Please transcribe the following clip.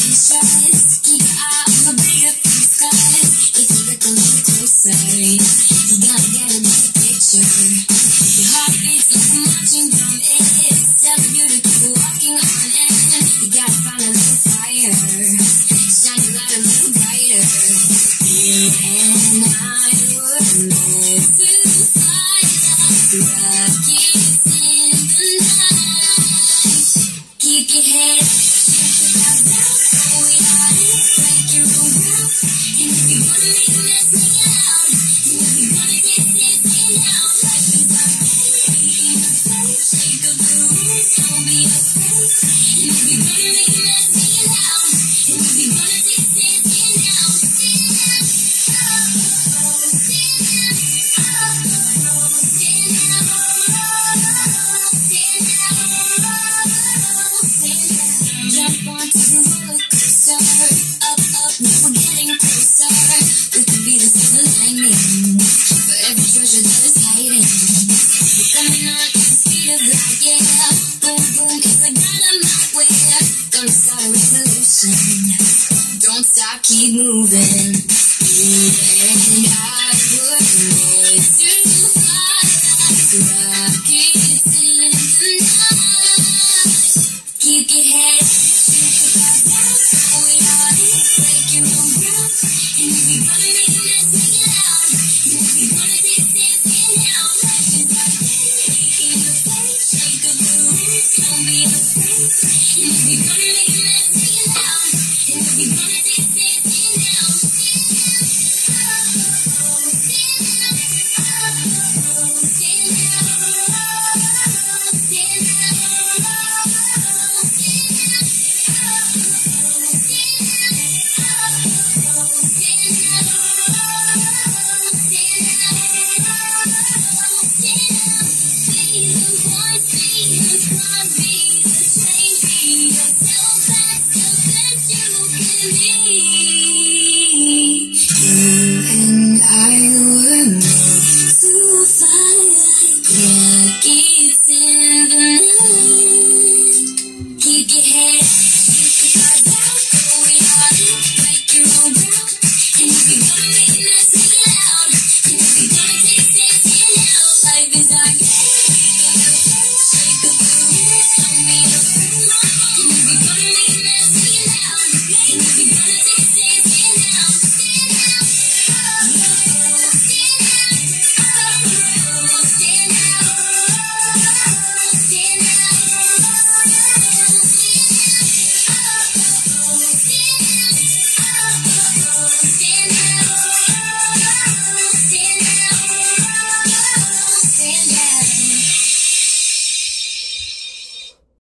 stress. Keep your eye on the bigger picture. If you look a little closer, you gotta get a better picture. Your heart beats like a marching drum. It's telling you to keep walking on, and you gotta find a little fire. Shine your light a little brighter. You and I were meant to fly like rockets in the night. Keep your head up, shoot without doubt. Oh, we are it, break your own groove. And if you wanna make a mess, make it loud. And if you wanna dance, dance, stand out. Life is unfair, in your face. Shake up the rules, don't be afraid. And if you wanna make a mess, make it loud. And if you wanna dance, dance, stand out. Stand out, oh, stand out, oh, stand out, oh, stand out, stand out. Jump onto the roller coaster, up, up, now we're getting closer. We could be the silver lining for every treasure that is hiding. We're coming on at the speed of light, yeah. Boom, boom, it's like dynamite. We're gonna start a revolution. Don't stop, keep moving. You and